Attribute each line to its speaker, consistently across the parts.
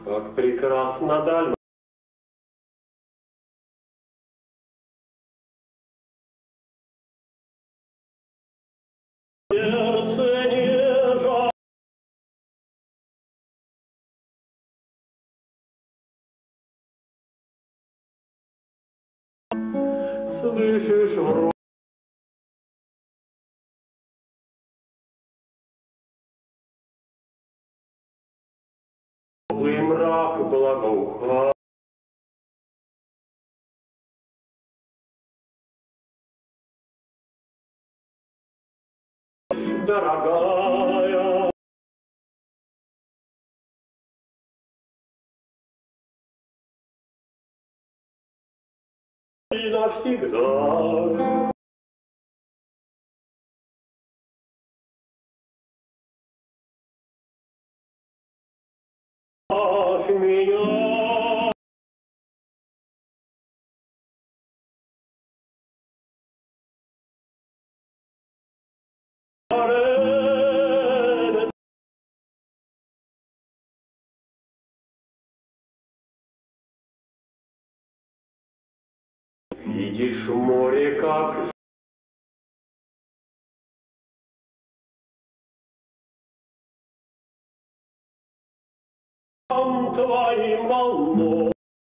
Speaker 1: Как прекрасна даль. Сердце нежно. Слышишь в розовый мрак благоухает. Дорогая, и навсегда. Ах, меня. Видишь море, как жан твоим волной.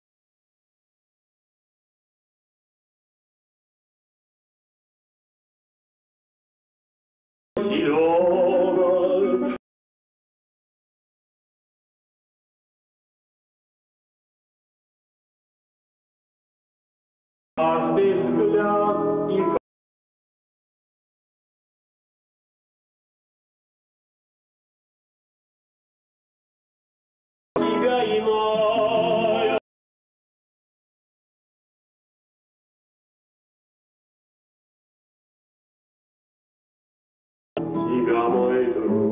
Speaker 1: Зелёной. Каждый взгляд и тебя иная. Тебя, мой друг.